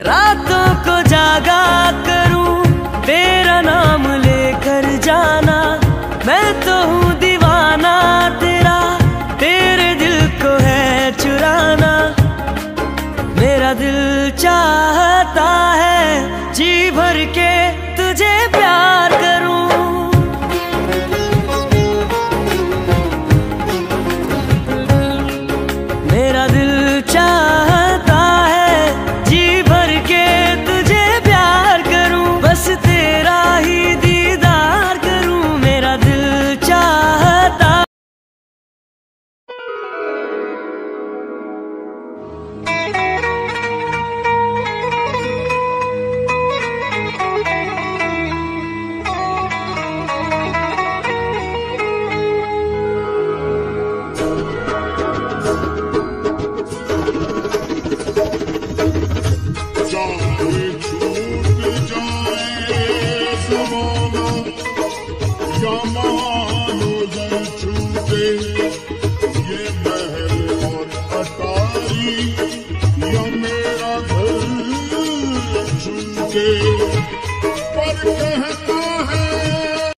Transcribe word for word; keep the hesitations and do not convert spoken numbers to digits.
रातों को जागा करूं तेरा नाम लेकर जाना, मैं तो हूँ दीवाना तेरा, तेरे दिल को है चुराना। मेरा दिल चाहता है जी भर के तुझे प्यार करूं। मेरा दिल चाहता है जी भर के तुझे प्यार करूं, बस तेरा ही दीदार करूं। मेरा दिल चाहता पर